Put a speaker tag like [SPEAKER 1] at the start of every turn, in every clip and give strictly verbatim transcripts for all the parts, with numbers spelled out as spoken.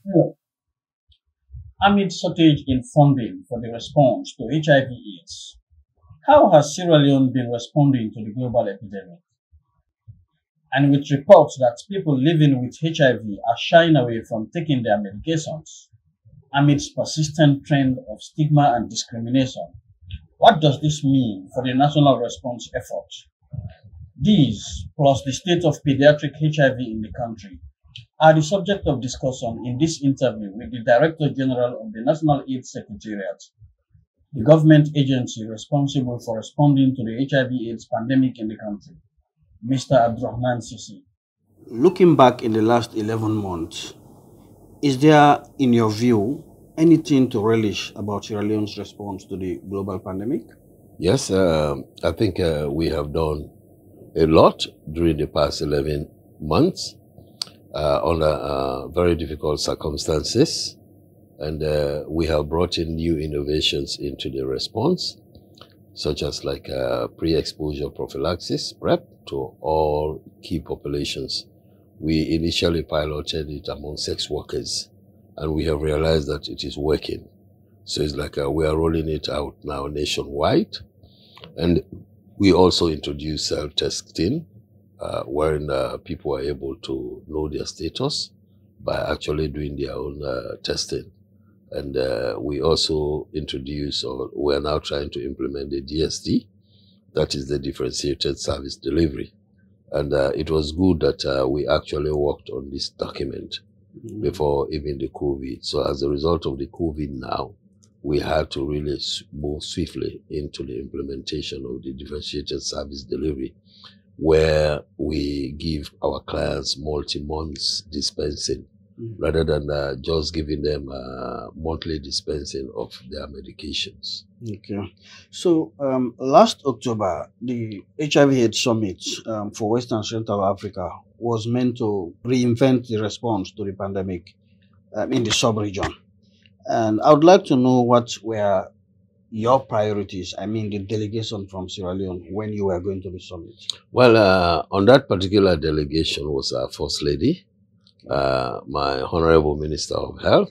[SPEAKER 1] Hello. Amid shortage in funding for the response to H I V/AIDS, how has Sierra Leone been responding to the global epidemic? And with reports that people living with H I V are shying away from taking their medications amidst persistent trend of stigma and discrimination, what does this mean for the national response effort? These, plus the state of pediatric H I V in the country, are the subject of discussion in this interview with the Director General of the National AIDS Secretariat, the government agency responsible for responding to the H I V AIDS pandemic in the country, Mister Abdurrahman Sisi.
[SPEAKER 2] Looking back in the last eleven months, is there, in your view, anything to relish about Sierra Leone's response to the global pandemic?
[SPEAKER 3] Yes, uh, I think uh, we have done a lot during the past eleven months. Uh, under uh, very difficult circumstances, and uh, we have brought in new innovations into the response, such as like uh, pre-exposure prophylaxis, PrEP, to all key populations. We initially piloted it among sex workers, and we have realized that it is working. So it's like uh, we are rolling it out now nationwide, and we also introduced self-testing, Uh, wherein uh, people are able to know their status by actually doing their own uh, testing. And uh, we also introduce, or we are now trying to implement the D S D, that is the differentiated service delivery. And uh, it was good that uh, we actually worked on this document mm-hmm. before even the COVID. So as a result of the COVID now, we had to really move swiftly into the implementation of the differentiated service delivery, where we give our clients multi-months dispensing mm. rather than uh, just giving them uh, monthly dispensing of their medications.
[SPEAKER 2] Okay. So um, last October, the H I V AIDS Summit um, for Western Central Africa was meant to reinvent the response to the pandemic um, in the sub-region. And I would like to know what were your priorities, I mean the delegation from Sierra Leone, when you were going to the summit?
[SPEAKER 3] Well, uh, on that particular delegation was our First Lady, uh, my Honorable Minister of Health,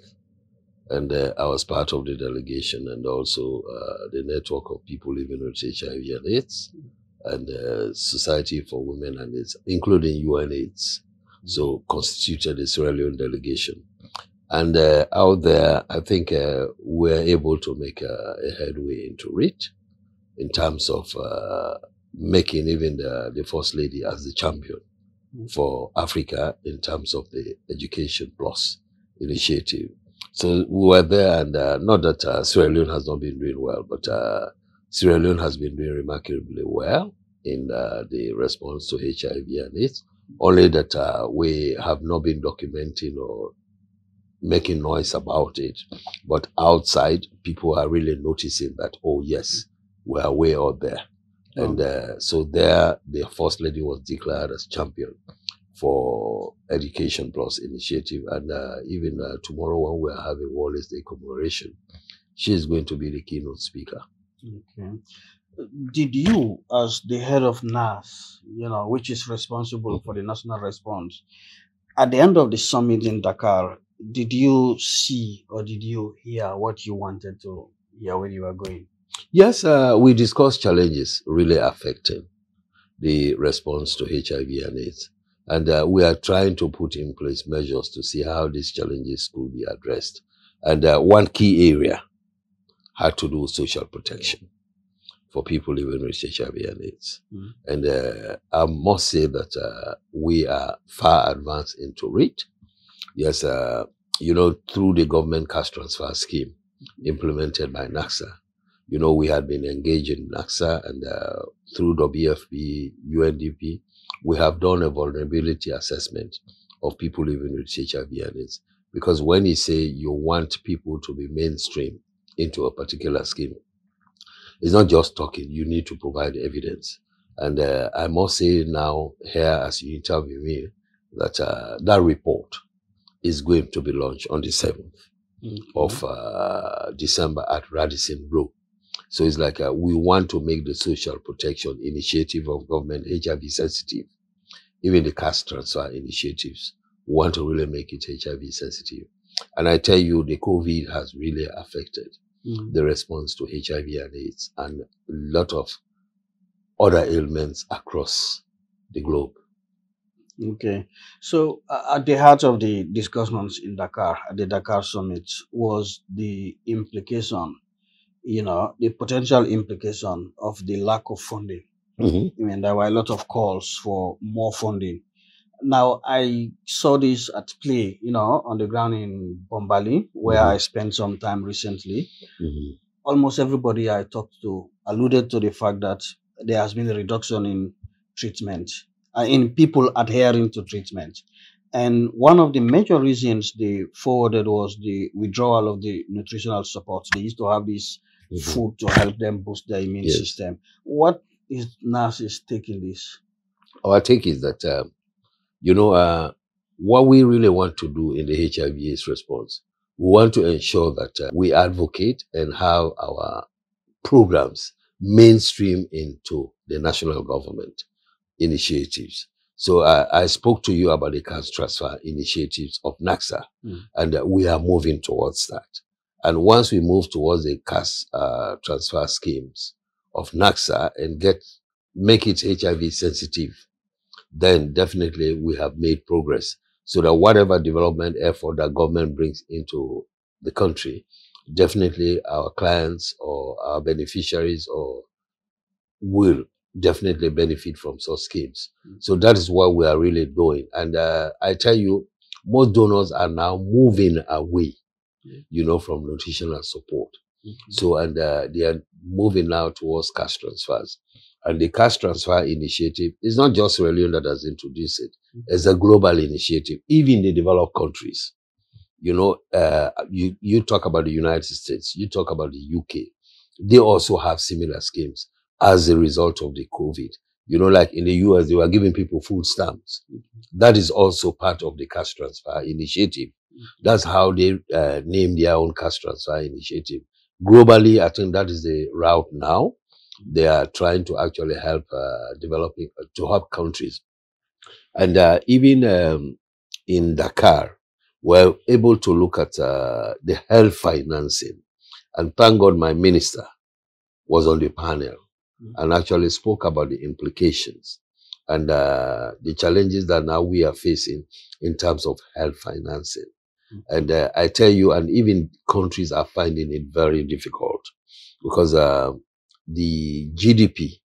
[SPEAKER 3] and uh, I was part of the delegation, and also uh, the network of people living with H I V and AIDS, and uh, Society for Women and AIDS, including U N AIDS, so constituted the Sierra Leone delegation. And uh, out there, I think uh, we're able to make a, a headway into it in terms of uh, making even the, the First Lady as the champion mm-hmm. for Africa in terms of the Education Plus initiative. So we were there, and uh, not that uh, Sierra Leone has not been doing well, but uh, Sierra Leone has been doing remarkably well in uh, the response to H I V and AIDS, only that uh, we have not been documenting or making noise about it, but outside people are really noticing that, oh yes, we are way out there. Oh. And uh, so there the First Lady was declared as champion for Education Plus initiative, and uh, even uh, tomorrow when we are having Wallace Day commemoration, she is going to be the keynote speaker.
[SPEAKER 2] Okay. Did you, as the head of N A S, you know, which is responsible for the national response, at the end of the summit in Dakar, did you see or did you hear what you wanted to hear when you were going?
[SPEAKER 3] Yes, uh, we discussed challenges really affecting the response to H I V and AIDS. And uh, we are trying to put in place measures to see how these challenges could be addressed. And uh, one key area had to do with social protection for people living with H I V and AIDS. Mm. And uh, I must say that uh, we are far advanced into it. Yes, uh, you know, through the government cash transfer scheme implemented by NACSA, you know, we had been engaged in NACSA, and uh, through W F P, U N D P, we have done a vulnerability assessment of people living with H I V and AIDS. Because when you say you want people to be mainstream into a particular scheme, it's not just talking, you need to provide evidence. And uh, I must say now here, as you interview me, that uh, that report is going to be launched on the seventh mm-hmm. of uh, December at Radisson Blu. So it's like uh, we want to make the social protection initiative of government H I V sensitive. Even the cash transfer initiatives, we want to really make it H I V sensitive. And I tell you, the COVID has really affected
[SPEAKER 2] Mm.
[SPEAKER 3] the response to H I V and AIDS and a lot of other ailments across the globe.
[SPEAKER 2] Okay. So, uh, at the heart of the discussions in Dakar, at the Dakar summit, was the implication, you know, the potential implication of the lack of funding.
[SPEAKER 3] Mm-hmm.
[SPEAKER 2] I mean, there were a lot of calls for more funding. Now, I saw this at play, you know, on the ground in Bombali, where
[SPEAKER 3] Mm-hmm.
[SPEAKER 2] I spent some time recently.
[SPEAKER 3] Mm-hmm.
[SPEAKER 2] Almost everybody I talked to alluded to the fact that there has been a reduction in treatment, uh, in people adhering to treatment. And one of the major reasons they forwarded was the withdrawal of the nutritional support. They used to have this
[SPEAKER 3] Mm-hmm.
[SPEAKER 2] food to help them boost their immune
[SPEAKER 3] Yes.
[SPEAKER 2] system. What is NAS's take in this?
[SPEAKER 3] Our take is that, um, you know, uh, what we really want to do in the H I V AIDS response, we want to ensure that uh, we advocate and have our programs mainstream into the national government initiatives. So uh, I spoke to you about the cash transfer initiatives of NACSA,
[SPEAKER 2] Mm.
[SPEAKER 3] and uh, we are moving towards that. And once we move towards the cash uh, transfer schemes of NACSA and get make it H I V sensitive, then definitely we have made progress. So that whatever development effort that government brings into the country, definitely our clients or our beneficiaries or will definitely benefit from such schemes.
[SPEAKER 2] Mm.
[SPEAKER 3] So that is what we are really doing. And uh, I tell you, most donors are now moving away,
[SPEAKER 2] Mm.
[SPEAKER 3] you know, from nutritional support.
[SPEAKER 2] Mhm.
[SPEAKER 3] So, and uh, they are moving now towards cash transfers. And the cash transfer initiative is not just Sierra Leone that has introduced it. It's a global initiative, even in the developed countries. You know, uh, you, you talk about the United States, you talk about the U K. They also have similar schemes as a result of the COVID. You know, like in the U S, they were giving people food stamps. That is also part of the cash transfer initiative. That's how they uh, name their own cash transfer initiative. Globally, I think that is the route now. They are trying to actually help uh, developing, uh, to help countries. And uh, even um, in Dakar, we're able to look at uh, the health financing. And thank God my minister was on the panel
[SPEAKER 2] Mm.
[SPEAKER 3] and actually spoke about the implications and uh, the challenges that now we are facing in terms of health financing.
[SPEAKER 2] Mm.
[SPEAKER 3] And uh, I tell you, and even countries are finding it very difficult because uh, the G D P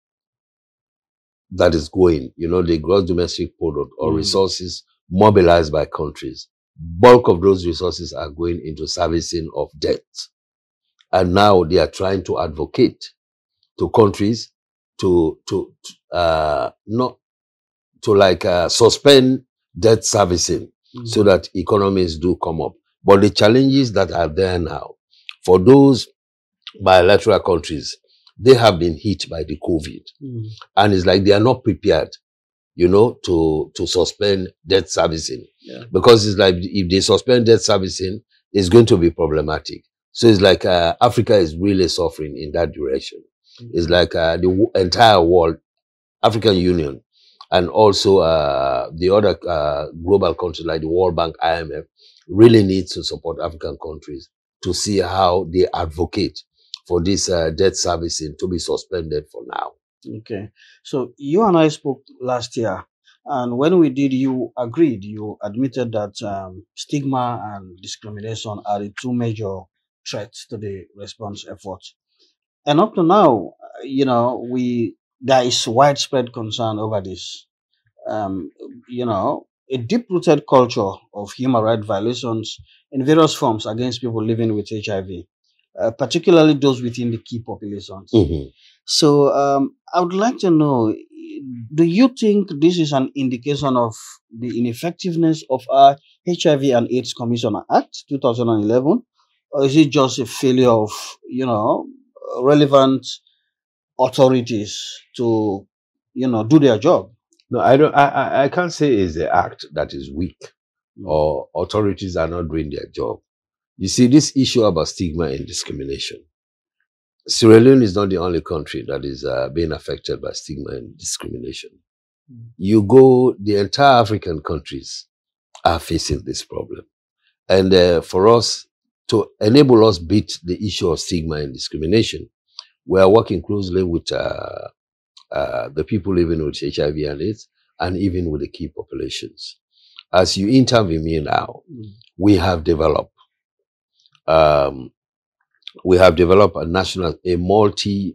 [SPEAKER 3] that is going, you know, the gross domestic product or
[SPEAKER 2] Mm.
[SPEAKER 3] resources mobilized by countries, bulk of those resources are going into servicing of debt. And now they are trying to advocate to countries to, to, uh, not, to like, uh, suspend debt servicing
[SPEAKER 2] Mm.
[SPEAKER 3] so that economies do come up. But the challenges that are there now, for those bilateral countries, they have been hit by the COVID.
[SPEAKER 2] Mm.
[SPEAKER 3] And it's like they are not prepared, you know, to, to suspend debt servicing.
[SPEAKER 2] Yeah.
[SPEAKER 3] Because it's like if they suspend debt servicing, it's going to be problematic. So it's like uh, Africa is really suffering in that direction.
[SPEAKER 2] Mm.
[SPEAKER 3] It's like uh, the w- entire world, African Union, and also uh, the other uh, global countries like the World Bank, I M F, really needs to support African countries to see how they advocate for this uh, debt servicing to be suspended for now.
[SPEAKER 2] Okay. So you and I spoke last year, and when we did, you agreed, you admitted that um, stigma and discrimination are the two major threats to the response effort. And up to now, uh, you know, we there is widespread concern over this. Um, you know, a deep-rooted culture of human rights violations in various forms against people living with H I V, uh, particularly those within the key populations.
[SPEAKER 3] Mm-hmm.
[SPEAKER 2] So um, I would like to know, do you think this is an indication of the ineffectiveness of our H I V and AIDS Commission Act two thousand eleven, or is it just a failure of, you know, relevant authorities to, you know, do their job?
[SPEAKER 3] No, I don't. I, I I can't say it's the act that is weak
[SPEAKER 2] Mm.
[SPEAKER 3] or authorities are not doing their job. You see, this issue about stigma and discrimination. Sierra Leone is not the only country that is uh, being affected by stigma and discrimination.
[SPEAKER 2] Mm.
[SPEAKER 3] You go, the entire African countries are facing this problem. And uh, for us to enable us beat the issue of stigma and discrimination, we are working closely with uh, uh, the people living with H I V and AIDS, and even with the key populations. As you interview me now, mm. we have developed, um, we have developed a national, a multi-year,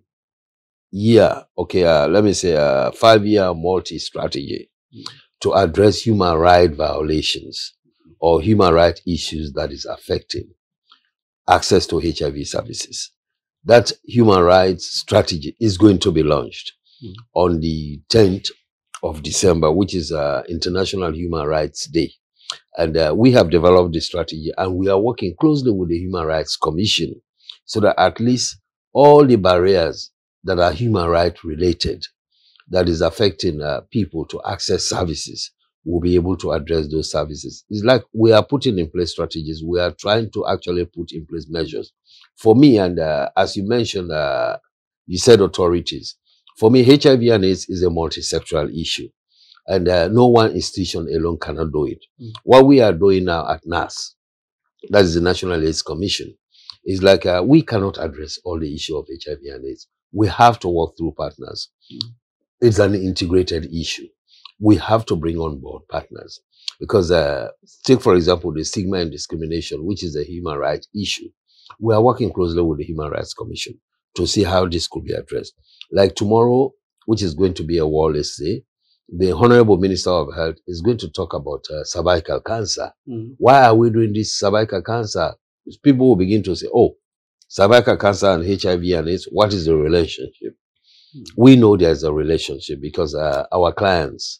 [SPEAKER 3] okay, uh, let me say a five-year multi-strategy mm. to address human rights violations or human rights issues that is affecting access to H I V services. That human rights strategy is going to be launched mm. on the tenth of December, which is uh, International Human Rights Day. And uh, we have developed the strategy, and we are working closely with the Human Rights Commission so that at least all the barriers that are human rights related, that is affecting uh, people to access services, will be able to address those services. It's like we are putting in place strategies. We are trying to actually put in place measures. For me, and uh, as you mentioned, uh, you said authorities. For me, H I V and AIDS is a multi-sectoral issue, and uh, no one institution alone cannot do it. Mm. What we are doing now at N A S, that is the National AIDS Commission, is like uh, we cannot address all the issue of H I V and AIDS. We have to work through partners. Mm. It's an integrated issue. We have to bring on board partners because, uh, take for example, the stigma and discrimination, which is a human rights issue. We are working closely with the Human Rights Commission to see how this could be addressed. Like tomorrow, which is going to be a World AIDS Day, the Honorable Minister of Health is going to talk about uh, cervical cancer. Mm. Why are we doing this cervical cancer? People will begin to say, oh, cervical cancer and H I V and AIDS, what is the relationship? Mm. We know there's a relationship because uh, our clients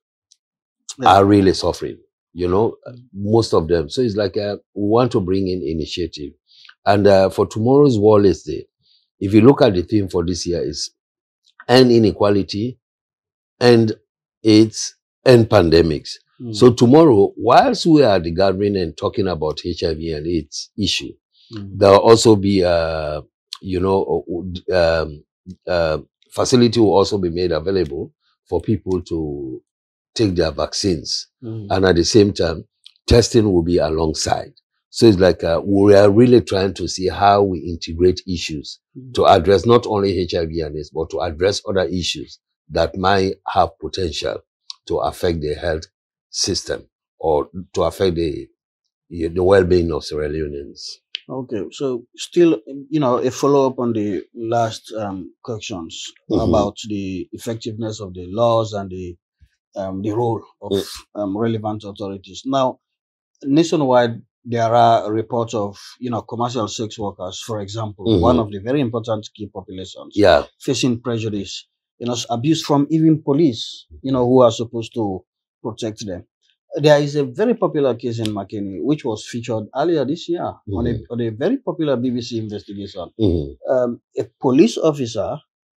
[SPEAKER 3] yeah. are really suffering, you know, mm. most of them. So it's like uh, we want to bring in initiative. And uh, for tomorrow's World AIDS Day, if you look at the theme for this year is end inequality, end AIDS, end pandemics. Mm. So tomorrow, whilst we are at the gathering and talking about H I V and AIDS issue, mm. there will also be, uh, you know, um, uh, facility will also be made available for people to take their vaccines. Mm. And at the same time, testing will be alongside. So it's like uh, we are really trying to see how we integrate issues mm. to address not only H I V and AIDS, but to address other issues that might have potential to affect the health system or to affect the the well-being of Sierra Leoneans.
[SPEAKER 2] Okay, so still, you know, a follow-up on the last um, questions mm-hmm. about the effectiveness of the laws and the um, the role of mm. um, relevant authorities. Now, nationwide, there are reports of, you know, commercial sex workers, for example, mm-hmm. one of the very important key populations,
[SPEAKER 3] yeah.
[SPEAKER 2] facing prejudice, you know, abuse from even police, you know, who are supposed to protect them. There is a very popular case in Makeni, which was featured earlier this year mm-hmm. on, a, on a very popular B B C investigation. Mm-hmm. um, a police officer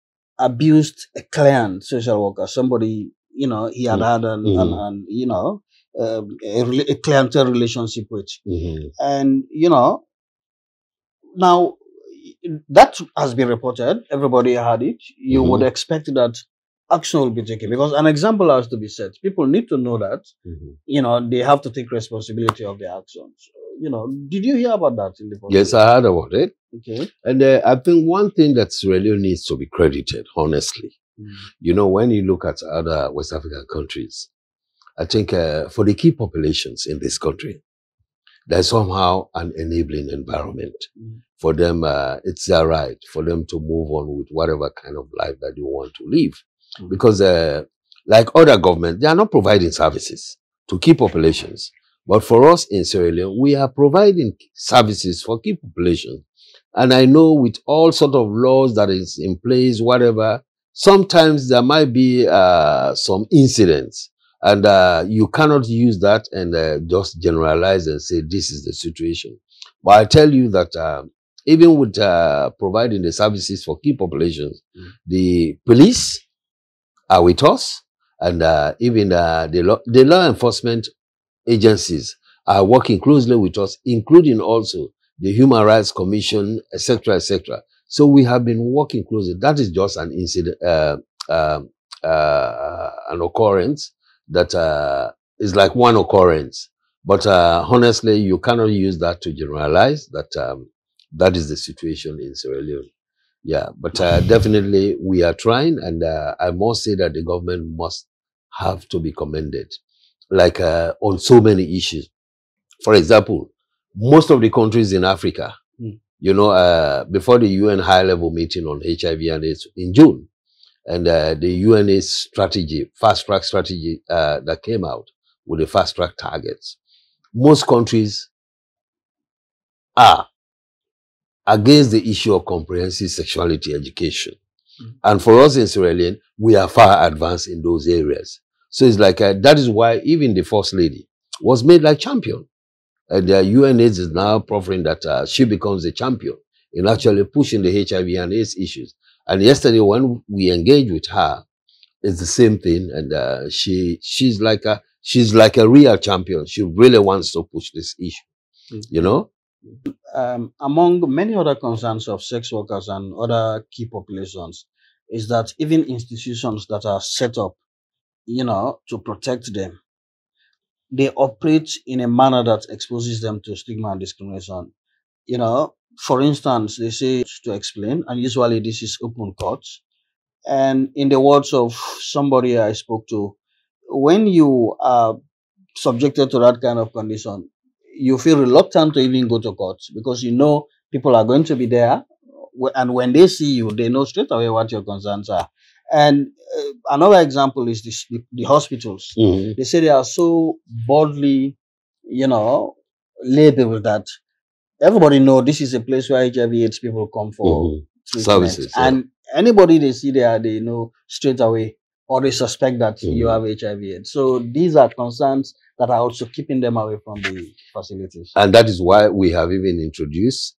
[SPEAKER 2] abused a client, social worker, somebody, you know, he had had an, mm-hmm. an, an you know, Uh, a, a clientele relationship with. Mm-hmm. And, you know, now that has been reported. Everybody had it. You mm-hmm. would expect that action will be taken because an example has to be set. People need to know that, mm-hmm. you know, they have to take responsibility of their actions. You know, did you hear about that in the podcast?
[SPEAKER 3] Yes, I heard about it.
[SPEAKER 2] Okay.
[SPEAKER 3] And uh, I think one thing that Sierra Leone needs to be credited, honestly, mm-hmm. you know, when you look at other West African countries, I think uh, for the key populations in this country, there's somehow an enabling environment mm. for them. Uh, it's their right for them to move on with whatever kind of life that they want to live. Mm. Because uh, like other governments, they are not providing services to key populations. But for us in Sierra Leone, we are providing services for key populations. And I know with all sort of laws that is in place, whatever, sometimes there might be uh, some incidents. And uh, you cannot use that and uh, just generalize and say this is the situation. But I tell you that uh, even with uh, providing the services for key populations, mm. the police are with us, and uh, even uh, the, law, the law enforcement agencies are working closely with us, including also the Human Rights Commission, et cetera, et cetera. So we have been working closely. That is just an incident, uh, uh, uh, an occurrence. That uh, is like one occurrence. But uh, honestly, you cannot use that to generalize that um, that is the situation in Sierra Leone. Yeah, but uh, definitely we are trying, and uh, I must say that the government must have to be commended, like uh, on so many issues. For example, most of the countries in Africa, mm. you know, uh, before the U N high-level meeting on H I V and AIDS in June, and uh, the U N AIDS strategy, fast-track strategy uh, that came out with the fast-track targets, most countries are against the issue of comprehensive sexuality education. Mm. And for us in Sierra Leone, we are far advanced in those areas. So it's like, uh, that is why even the First Lady was made like champion. And the U N AIDS is now proffering that uh, she becomes the champion in actually pushing the H I V and AIDS issues. And yesterday when we engaged with her, it's the same thing. And uh, she she's like a she's like a real champion. She really wants to push this issue, mm-hmm. you know?
[SPEAKER 2] Um, among many other concerns of sex workers and other key populations is that even institutions that are set up, you know, to protect them, they operate in a manner that exposes them to stigma and discrimination. You know, for instance, they say to explain, and usually this is open court. And in the words of somebody I spoke to, when you are subjected to that kind of condition, you feel reluctant to even go to court because you know people are going to be there. And when they see you, they know straight away what your concerns are. And uh, another example is this, the, the hospitals. Mm-hmm. They say they are so boldly, you know, labeled that everybody know this is a place where H I V AIDS people come for mm-hmm. services. Yeah. And anybody they see there, they know straight away, or they suspect that mm-hmm. you have H I V AIDS. So these are concerns that are also keeping them away from the facilities.
[SPEAKER 3] And that is why we have even introduced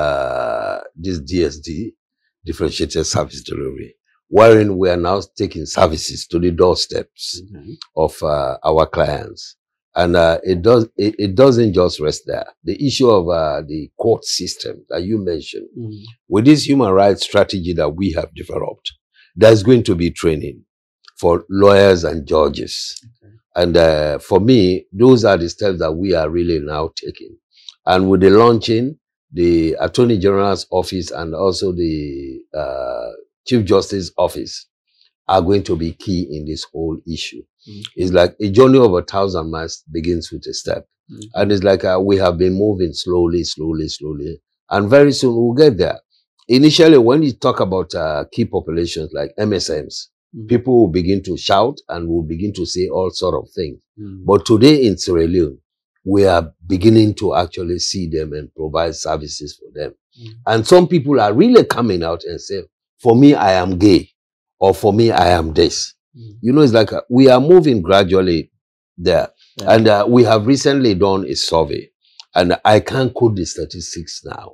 [SPEAKER 3] uh, this D S D, differentiated service delivery, wherein we are now taking services to the doorsteps mm-hmm. of uh, our clients. And uh, it does it, it doesn't just rest there. The issue of uh, the court system that you mentioned, mm-hmm. with this human rights strategy that we have developed, there's going to be training for lawyers and judges. Okay. And uh, for me, those are the steps that we are really now taking. And with the launching, the Attorney General's office and also the uh, Chief Justice office are going to be key in this whole issue. Mm-hmm. It's like a journey of a thousand miles begins with a step. Mm-hmm. And it's like uh, we have been moving slowly, slowly, slowly. And very soon we'll get there. Initially, when you talk about uh, key populations like M S Ms, mm-hmm. people will begin to shout and will begin to say all sort of things. Mm-hmm. But today in Sierra Leone, we are beginning to actually see them and provide services for them. Mm-hmm. And some people are really coming out and say, for me, I am gay. Or for me, I am this. Mm. You know, it's like uh, we are moving gradually there. Yeah. And uh, we have recently done a survey. And I can't quote the statistics now,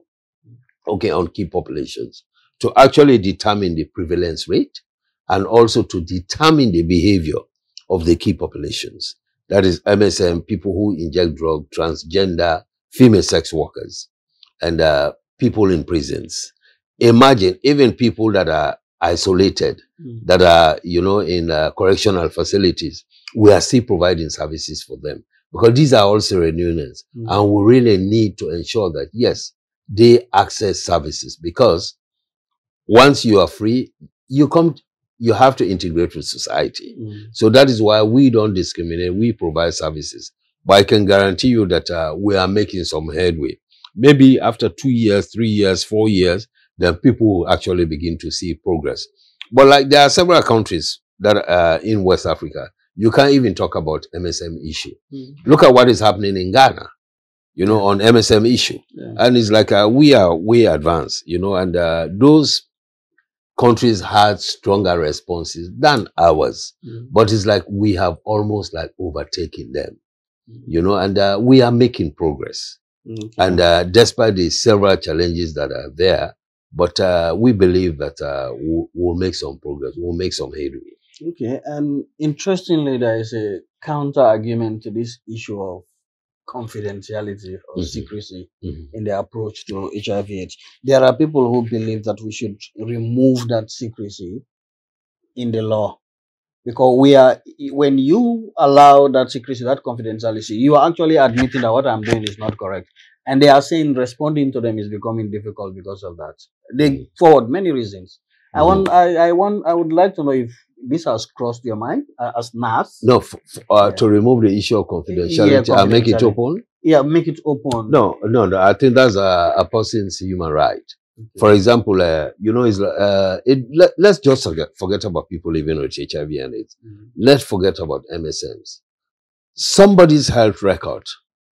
[SPEAKER 3] okay, on key populations, to actually determine the prevalence rate and also to determine the behavior of the key populations. That is M S M, people who inject drugs, transgender, female sex workers, and uh, people in prisons. Imagine even people that are isolated, mm. that are, you know, in uh, correctional facilities, we are still providing services for them because these are also reunions. Mm. And we really need to ensure that, yes, they access services because once you are free, you come, you have to integrate with society. Mm. So that is why we don't discriminate. We provide services. But I can guarantee you that uh, we are making some headway. Maybe after two years, three years, four years, then people will actually begin to see progress. But like there are several countries that are uh, in West Africa, you can't even talk about M S M issue. Mm. Look at what is happening in Ghana, you know, on M S M issue. Yeah. And it's like uh, we are way advanced, you know, and uh, those countries had stronger responses than ours. Mm. But it's like we have almost like overtaken them, mm. you know, and uh, we are making progress. Okay. And uh, despite the several challenges that are there, but uh, we believe that uh, we'll, we'll make some progress. We'll make some headway.
[SPEAKER 2] Okay. And interestingly, there is a counter argument to this issue of confidentiality or mm-hmm. secrecy mm-hmm. in the approach to H I V AIDS. There are people who believe that we should remove that secrecy in the law. Because we are, when you allow that secrecy, that confidentiality, you are actually admitting that what I'm doing is not correct. And they are saying responding to them is becoming difficult because of that. They
[SPEAKER 3] Mm.
[SPEAKER 2] forward many reasons. I
[SPEAKER 3] Mhm.
[SPEAKER 2] want, I, I want, I would like to know if this has crossed your mind uh, as N A S.
[SPEAKER 3] No, f f uh,
[SPEAKER 2] Yeah.
[SPEAKER 3] to remove the issue of confidentiality
[SPEAKER 2] Yeah,
[SPEAKER 3] and make it
[SPEAKER 2] confidentiality.
[SPEAKER 3] open.
[SPEAKER 2] Yeah, make it open.
[SPEAKER 3] No, no, no. I think that's a, a person's human right.
[SPEAKER 2] Okay.
[SPEAKER 3] For example, uh, you know, it's, uh, it, let, let's just forget, forget about people living with H I V and AIDS.
[SPEAKER 2] Mhm.
[SPEAKER 3] Let's forget about M S Ms. Somebody's health record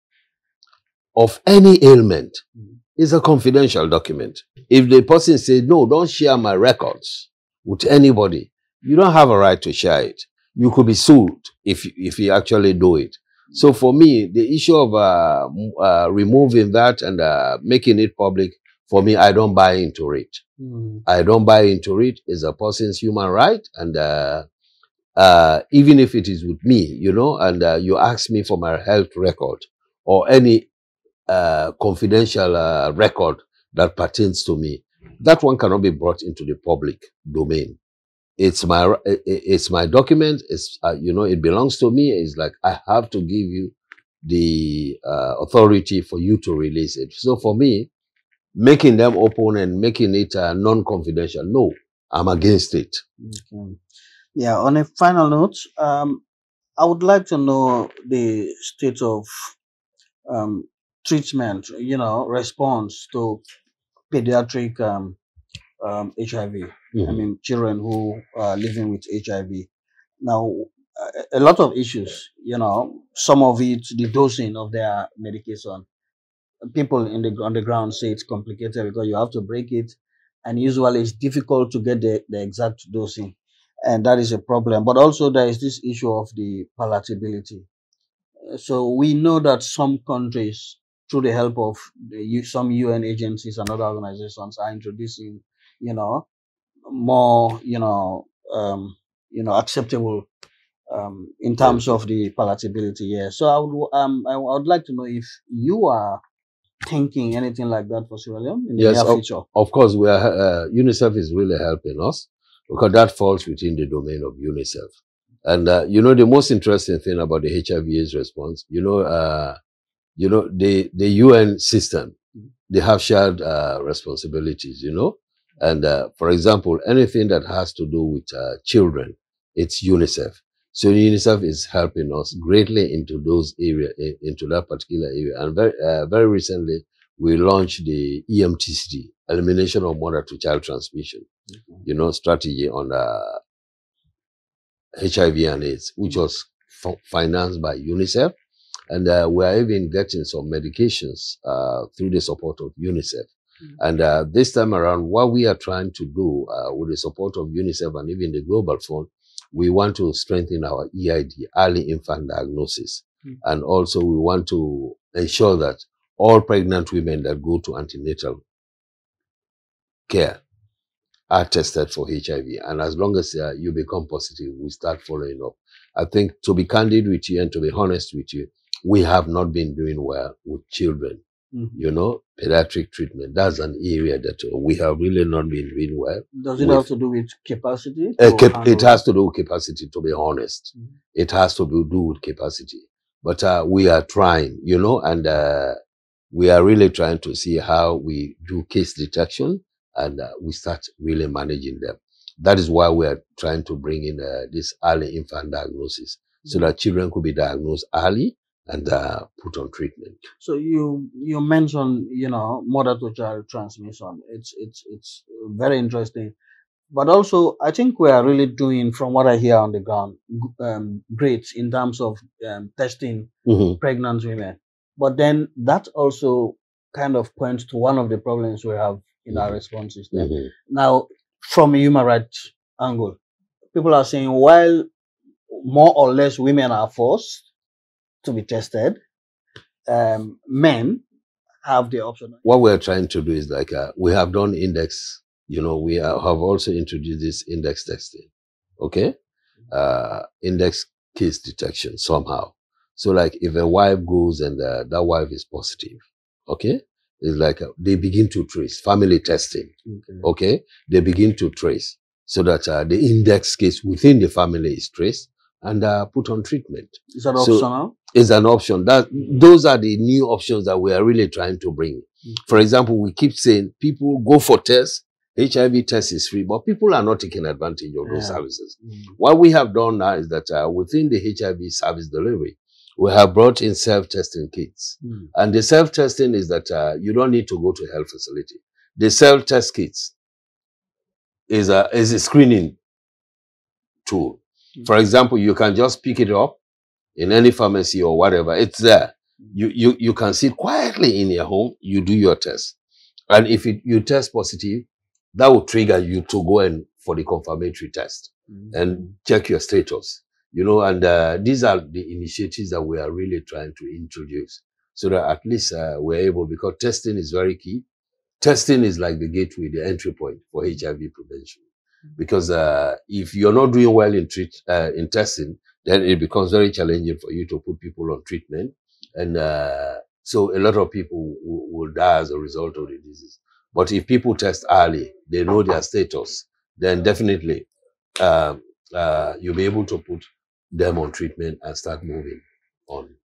[SPEAKER 3] of any ailment
[SPEAKER 2] Mhm.
[SPEAKER 3] is a confidential document. If the person says, no, don't share my records with anybody, you don't have a right to share it. You could be sued if, if you actually do it. So for me, the issue of uh, uh, removing that and uh, making it public, for me, I don't buy into it.
[SPEAKER 2] Mhm.
[SPEAKER 3] I don't buy into it. It's a person's human right. And uh, uh, even if it is with me, you know, and uh, you ask me for my health record or any uh, confidential uh, record that pertains to me, that one cannot be brought into the public domain. It's my, it's my document. It's, uh, you know, it belongs to me. It's like, I have to give you the uh, authority for you to release it. So for me, making them open and making it uh, non-confidential, no, I'm against it.
[SPEAKER 2] Okay. Yeah, on a final note, um, I would like to know the state of um, treatment, you know, response to pediatric um, um, H I V.
[SPEAKER 3] Mhm.
[SPEAKER 2] I mean, children who are living with H I V. Now, a, a lot of issues, you know, some of it, the dosing of their medication. People in the on the ground say it's complicated because you have to break it, and usually it's difficult to get the, the exact dosing, and that is a problem. But also there is this issue of the palatability. Uh, So we know that some countries, through the help of the, U- some U N agencies and other organizations, are introducing, you know, more, you know, um, you know, acceptable um, in terms of the palatability. Yeah. So I would, um, I, I would like to know if you are thinking anything like that for Sierra Leone in the
[SPEAKER 3] Yes,
[SPEAKER 2] near
[SPEAKER 3] of,
[SPEAKER 2] future.
[SPEAKER 3] of course, we are, uh, UNICEF is really helping us because that falls within the domain of UNICEF. And, uh, you know, the most interesting thing about the H I V AIDS response, you know, uh, you know, the, the U N system, they have shared uh, responsibilities, you know. And, uh, for example, anything that has to do with uh, children, it's UNICEF. So UNICEF is helping us greatly into those area, into that particular area. And very, uh, very recently, we launched the E M T C T, Elimination of Mother to Child Transmission,
[SPEAKER 2] Mhm.
[SPEAKER 3] you know, strategy on uh, H I V and AIDS, which was f- financed by UNICEF. And uh, we are even getting some medications uh, through the support of UNICEF.
[SPEAKER 2] Mhm.
[SPEAKER 3] And uh, this time around, what we are trying to do uh, with the support of UNICEF and even the Global Fund, we want to strengthen our E I D, early infant diagnosis.
[SPEAKER 2] Mhm.
[SPEAKER 3] And also we want to ensure that all pregnant women that go to antenatal care are tested for H I V. And as long as uh, you become positive, we start following up. I think, to be candid with you and to be honest with you, we have not been doing well with children.
[SPEAKER 2] Mhm.
[SPEAKER 3] You know, pediatric treatment, that's an area that uh, we have really not been doing well.
[SPEAKER 2] Does it
[SPEAKER 3] with-
[SPEAKER 2] have to do with capacity?
[SPEAKER 3] Uh,
[SPEAKER 2] to
[SPEAKER 3] cap-
[SPEAKER 2] handle
[SPEAKER 3] it has to do with capacity, to be honest.
[SPEAKER 2] Mhm.
[SPEAKER 3] It has to be, do with capacity. But uh, we are trying, you know, and uh, we are really trying to see how we do case detection and uh, we start really managing them. That is why we are trying to bring in uh, this early infant diagnosis so that children could be diagnosed early and uh, put on treatment.
[SPEAKER 2] So you you mentioned, you know, mother to child transmission. It's it's it's very interesting. But also, I think we are really doing, from what I hear on the ground, g- um, great in terms of um, testing
[SPEAKER 3] Mhm.
[SPEAKER 2] pregnant women. But then that also kind of points to one of the problems we have in our response system.
[SPEAKER 3] Mhm.
[SPEAKER 2] Now, from a human rights angle, people are saying while more or less women are forced to be tested, um, men have the option.
[SPEAKER 3] What we're trying to do is like, uh, we have done index, you know, we are, have also introduced this index testing, okay? Uh, index case detection somehow. So like if a wife goes and uh, that wife is positive, okay? It's like uh, they begin to trace family testing,
[SPEAKER 2] Okay.
[SPEAKER 3] okay? They begin to trace. so that uh, the index case within the family is traced and uh, put on treatment.
[SPEAKER 2] Is that
[SPEAKER 3] So
[SPEAKER 2] optional?
[SPEAKER 3] it's an option. That those are the new options that we are really trying to bring.
[SPEAKER 2] Mm.
[SPEAKER 3] For example, we keep saying people go for tests. H I V test is free, but people are not taking advantage of those
[SPEAKER 2] Yeah.
[SPEAKER 3] services.
[SPEAKER 2] Mm.
[SPEAKER 3] What we have done now is that uh, within the H I V service delivery, we have brought in self-testing kits.
[SPEAKER 2] Mm.
[SPEAKER 3] And the self-testing is that uh, you don't need to go to a health facility. The self-test kits is a, is a screening tool.
[SPEAKER 2] Mm.
[SPEAKER 3] For example, you can just pick it up in any pharmacy or whatever. It's there. You, you, you can sit quietly in your home, you do your test. And if it, you test positive, that will trigger you to go and for the confirmatory test
[SPEAKER 2] Mm.
[SPEAKER 3] and check your status. You know, and uh, these are the initiatives that we are really trying to introduce so that at least uh, we're able, because testing is very key. Testing is like the gateway, the entry point for H I V prevention. Because uh, if you're not doing well in treat uh, in testing, then it becomes very challenging for you to put people on treatment. And uh, so a lot of people will, will die as a result of the disease. But if people test early, they know their status, then definitely um, uh, you'll be able to put them on treatment and start moving on.